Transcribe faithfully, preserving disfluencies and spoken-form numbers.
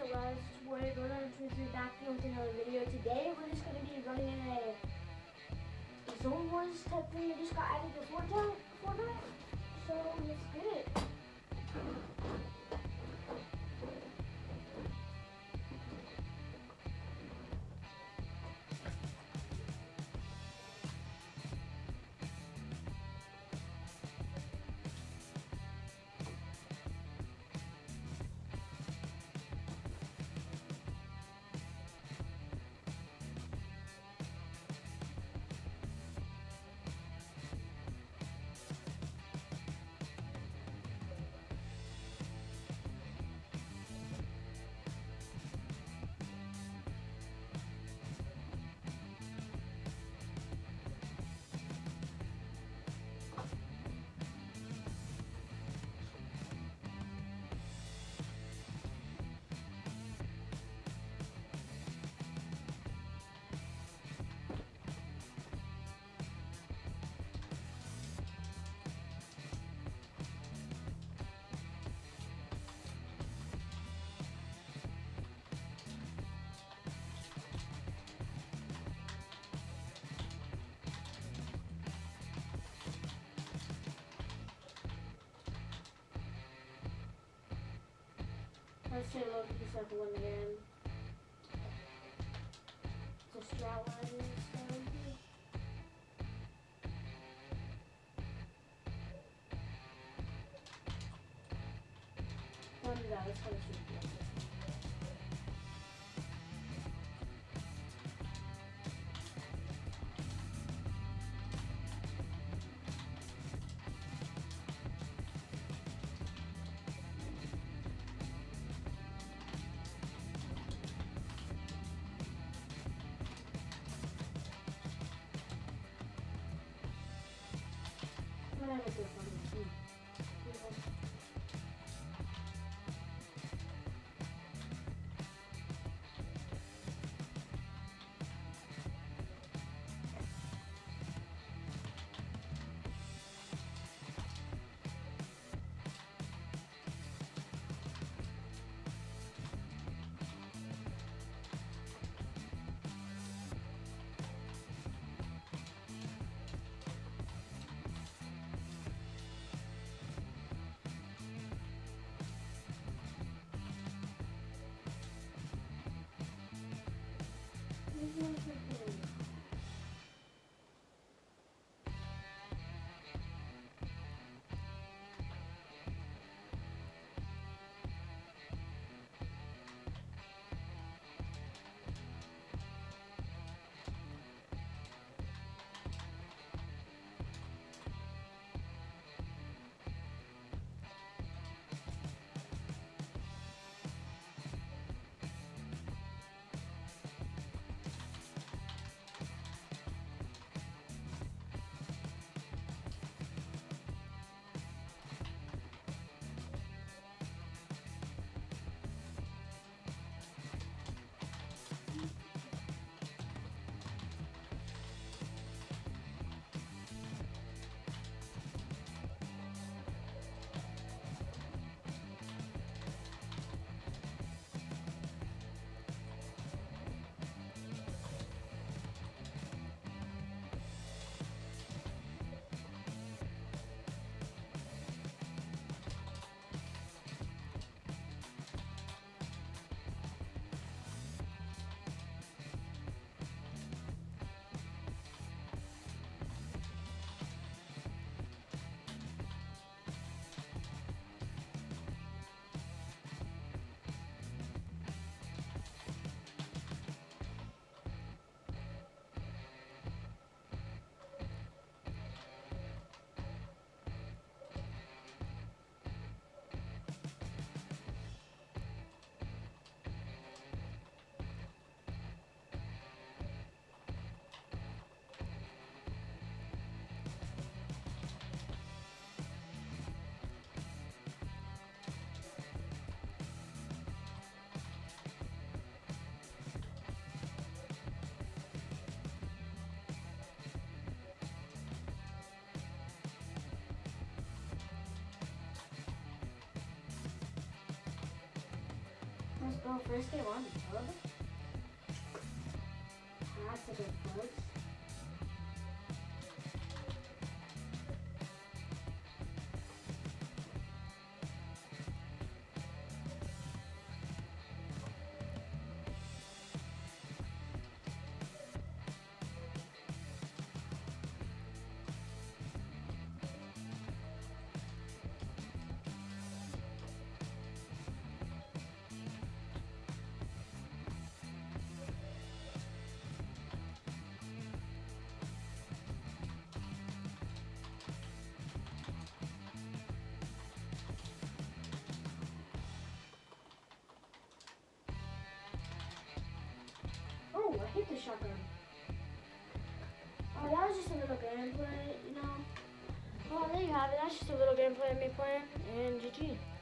guys, it's your boy Gordon Twitter back here with another video. Today we're just gonna be running in a Zone Wars type thing that just got added to Fortnite. Fortnite. So let's get it. Let's say look at this one again. It's a strat line instead. Don't do that, let's go to shoot. I'm gonna have this one. Let's go. First game on the tub. That's a good place. Oh, I hit the shotgun. Oh, that was just a little gameplay, you know. Well, there you have it. That's just a little gameplay of me playing, and G G.